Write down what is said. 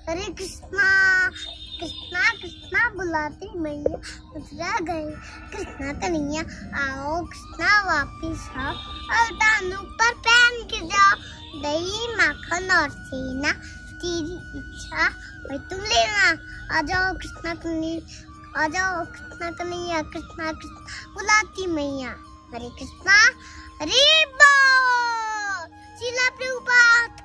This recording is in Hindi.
हरे कृष्णा कृष्णा कृष्णा बुलाती मैया मथुरा गए कृष्णा कन्हैया आओ कृष्णा वापिस आओ और दानों पर पहन के जाओ दही माखन और छेना तेरी इच्छा भाई तुम लेना। आ जाओ कृष्णा कन्हैया आ जाओ कृष्णा कन्हैया कृष्णा कृष्णा बुलाती मैया हरे कृष्णा हरे बोल। श्रील प्रभुपाद।